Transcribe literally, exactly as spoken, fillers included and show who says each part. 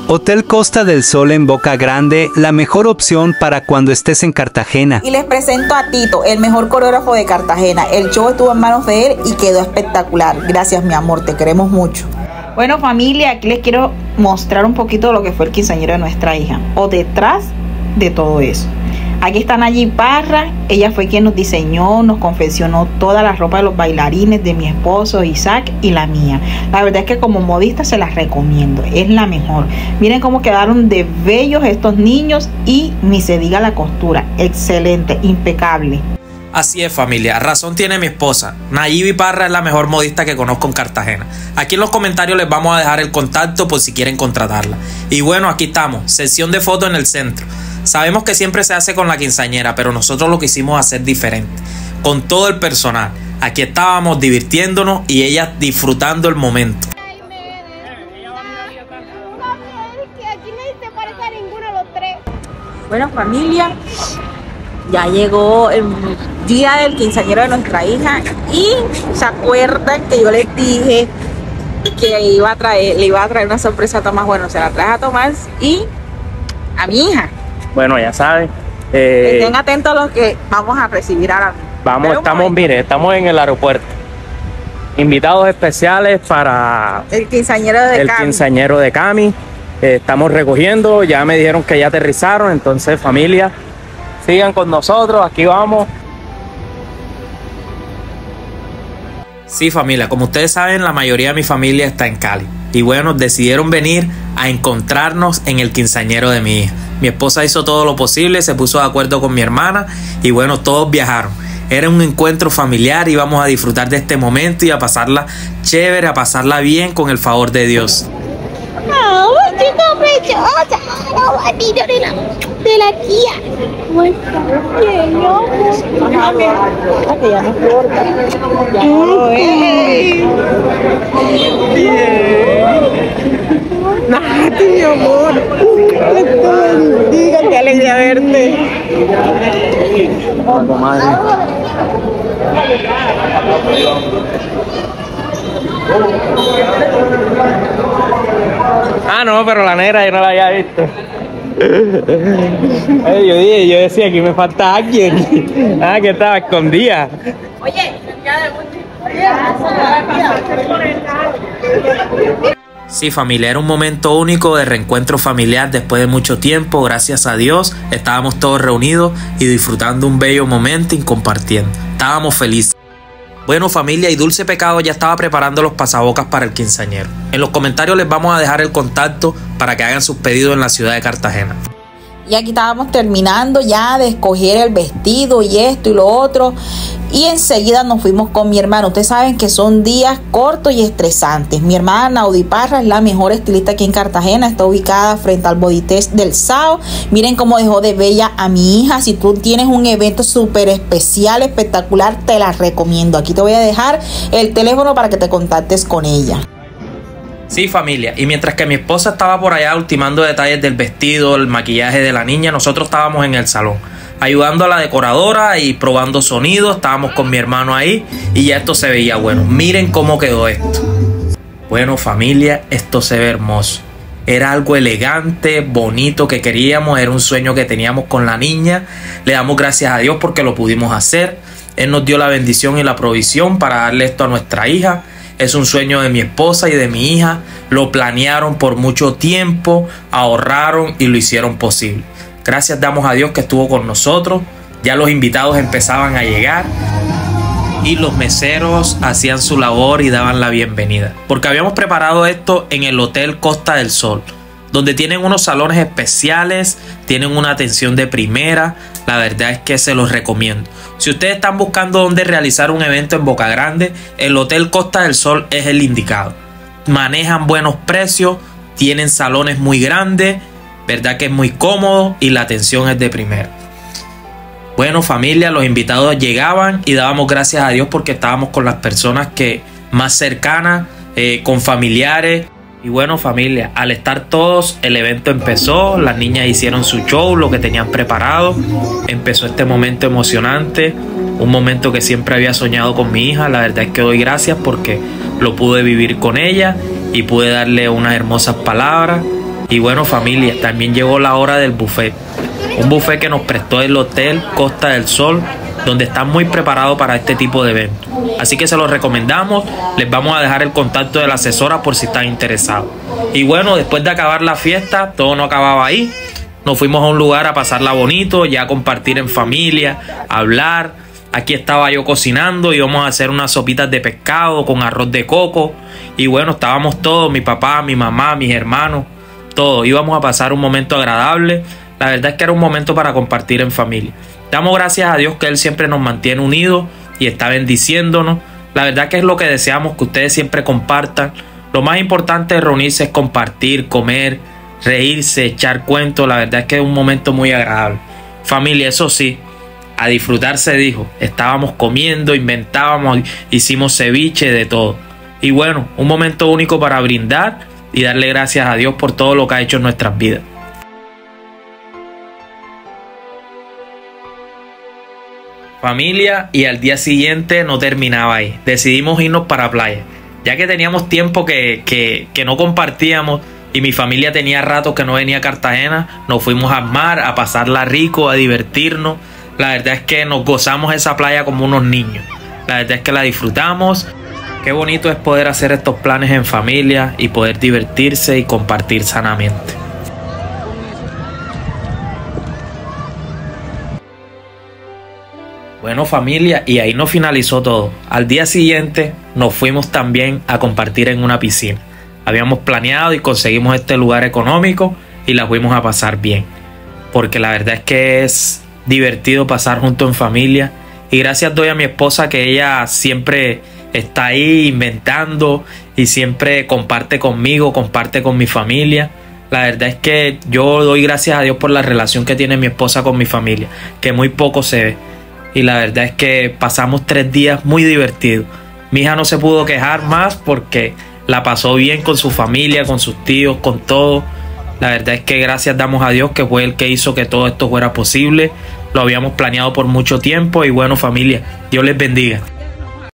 Speaker 1: Hotel Costa del Sol en Boca Grande, la mejor opción para cuando estés en Cartagena.
Speaker 2: Y les presento a Tito, el mejor coreógrafo de Cartagena. El show estuvo en manos de él y quedó espectacular. Gracias, mi amor, te queremos mucho. Bueno, familia, aquí les quiero mostrar un poquito de lo que fue el quinceañero de nuestra hija, o detrás de todo eso. Aquí está Nayi Parra, ella fue quien nos diseñó, nos confeccionó toda la ropa de los bailarines, de mi esposo Isaac y la mía. La verdad es que como modista se las recomiendo, es la mejor. Miren cómo quedaron de bellos estos niños y ni se diga la costura, excelente, impecable.
Speaker 3: Así es, familia, razón tiene mi esposa. Nayi Parra es la mejor modista que conozco en Cartagena. Aquí en los comentarios les vamos a dejar el contacto por si quieren contratarla. Y bueno, aquí estamos, sesión de fotos en el centro. Sabemos que siempre se hace con la quinceañera, pero nosotros lo quisimos hacer diferente, con todo el personal. Aquí estábamos divirtiéndonos y ellas disfrutando el momento.
Speaker 2: Bueno, familia, ya llegó el día del quinceañero de nuestra hija y se acuerdan que yo les dije que iba a traer, le iba a traer una sorpresa a Tomás. Bueno, se la traje a Tomás y a mi hija.
Speaker 4: Bueno, ya saben. Eh,
Speaker 2: Estén atentos a los que vamos a recibir ahora.
Speaker 4: Vamos, estamos, mire, estamos en el aeropuerto. Invitados especiales para
Speaker 2: el quinceañero de
Speaker 4: el
Speaker 2: Cami.
Speaker 4: quinceañero de Cami. Eh, estamos recogiendo, ya me dijeron que ya aterrizaron, entonces familia, sigan con nosotros, aquí vamos.
Speaker 3: Sí, familia, como ustedes saben, la mayoría de mi familia está en Cali. Y bueno, decidieron venir a encontrarnos en el quinceañero de mi hija. Mi esposa hizo todo lo posible, se puso de acuerdo con mi hermana y bueno, todos viajaron. Era un encuentro familiar, íbamos a disfrutar de este momento y a pasarla chévere, a pasarla bien con el favor de Dios.
Speaker 5: ¡Oh, chico preciosa! ¡Oh, niño de la, de la tía! ¿Cómo está? Bien, ¿no?
Speaker 2: Ah, que ya no importa. Ya no lo es. Nati, mi amor. Diga, qué alegría verte.
Speaker 4: Ah, no, pero la negra yo no la había visto. Ay, yo, dije, yo decía que me falta alguien. Ah, que estaba escondida.
Speaker 2: Oye, ya de mucho.
Speaker 3: Sí, familia, era un momento único de reencuentro familiar después de mucho tiempo. Gracias a Dios estábamos todos reunidos y disfrutando un bello momento y compartiendo. Estábamos felices. Bueno, familia, y Dulce Pecado ya estaba preparando los pasabocas para el quinceañero. En los comentarios les vamos a dejar el contacto para que hagan sus pedidos en la ciudad de Cartagena.
Speaker 2: Y aquí estábamos terminando ya de escoger el vestido y esto y lo otro. Y enseguida nos fuimos con mi hermana. Ustedes saben que son días cortos y estresantes. Mi hermana Naudi Parra es la mejor estilista aquí en Cartagena. Está ubicada frente al Body Test del Sao. Miren cómo dejó de bella a mi hija. Si tú tienes un evento súper especial, espectacular, te la recomiendo. Aquí te voy a dejar el teléfono para que te contactes con ella.
Speaker 3: Sí, familia, y mientras que mi esposa estaba por allá ultimando detalles del vestido, el maquillaje de la niña, nosotros estábamos en el salón ayudando a la decoradora y probando sonido. Estábamos con mi hermano ahí y ya esto se veía bueno. Miren cómo quedó esto. Bueno, familia, esto se ve hermoso. Era algo elegante, bonito que queríamos, era un sueño que teníamos con la niña. Le damos gracias a Dios porque lo pudimos hacer. Él nos dio la bendición y la provisión para darle esto a nuestra hija. Es un sueño de mi esposa y de mi hija. Lo planearon por mucho tiempo, ahorraron y lo hicieron posible. Gracias damos a Dios que estuvo con nosotros. Ya los invitados empezaban a llegar y los meseros hacían su labor y daban la bienvenida. Porque habíamos preparado esto en el Hotel Costa del Sol, donde tienen unos salones especiales, tienen una atención de primera. La verdad es que se los recomiendo. Si ustedes están buscando dónde realizar un evento en Boca Grande, el Hotel Costa del Sol es el indicado. Manejan buenos precios, tienen salones muy grandes, verdad que es muy cómodo y la atención es de primera. Bueno, familia, los invitados llegaban y dábamos gracias a Dios porque estábamos con las personas que más cercanas, eh, con familiares. Y bueno, familia, al estar todos, el evento empezó, las niñas hicieron su show, lo que tenían preparado. Empezó este momento emocionante, un momento que siempre había soñado con mi hija. La verdad es que doy gracias porque lo pude vivir con ella y pude darle unas hermosas palabras. Y bueno familia, también llegó la hora del buffet. Un buffet que nos prestó el Hotel Costa del Sol, donde están muy preparados para este tipo de eventos. Así que se los recomendamos, les vamos a dejar el contacto de la asesora por si están interesados. Y bueno, después de acabar la fiesta, todo no acababa ahí. Nos fuimos a un lugar a pasarla bonito, ya a compartir en familia, a hablar. Aquí estaba yo cocinando, íbamos a hacer unas sopitas de pescado con arroz de coco. Y bueno, estábamos todos, mi papá, mi mamá, mis hermanos, todos. Íbamos a pasar un momento agradable. La verdad es que era un momento para compartir en familia. Damos gracias a Dios que Él siempre nos mantiene unidos y está bendiciéndonos. La verdad que es lo que deseamos, que ustedes siempre compartan. Lo más importante de reunirse es compartir, comer, reírse, echar cuentos. La verdad es que es un momento muy agradable. Familia, eso sí, a disfrutar se dijo. Estábamos comiendo, inventábamos, hicimos ceviche, de todo. Y bueno, un momento único para brindar y darle gracias a Dios por todo lo que ha hecho en nuestras vidas. Familia, y al día siguiente no terminaba ahí. Decidimos irnos para playa, ya que teníamos tiempo que, que, que no compartíamos y mi familia tenía rato que no venía a Cartagena. Nos fuimos al mar a pasarla rico, a divertirnos. La verdad es que nos gozamos esa playa como unos niños. La verdad es que la disfrutamos. Qué bonito es poder hacer estos planes en familia y poder divertirse y compartir sanamente. Bueno familia, y ahí no finalizó todo. Al día siguiente nos fuimos también a compartir en una piscina. Habíamos planeado y conseguimos este lugar económico y la fuimos a pasar bien. Porque la verdad es que es divertido pasar junto en familia. Y gracias doy a mi esposa que ella siempre está ahí inventando y siempre comparte conmigo, comparte con mi familia. La verdad es que yo doy gracias a Dios por la relación que tiene mi esposa con mi familia, que muy poco se ve. Y la verdad es que pasamos tres días muy divertidos. Mi hija no se pudo quejar más porque la pasó bien con su familia, con sus tíos, con todo. La verdad es que gracias damos a Dios que fue el que hizo que todo esto fuera posible. Lo habíamos planeado por mucho tiempo y bueno familia, Dios les bendiga.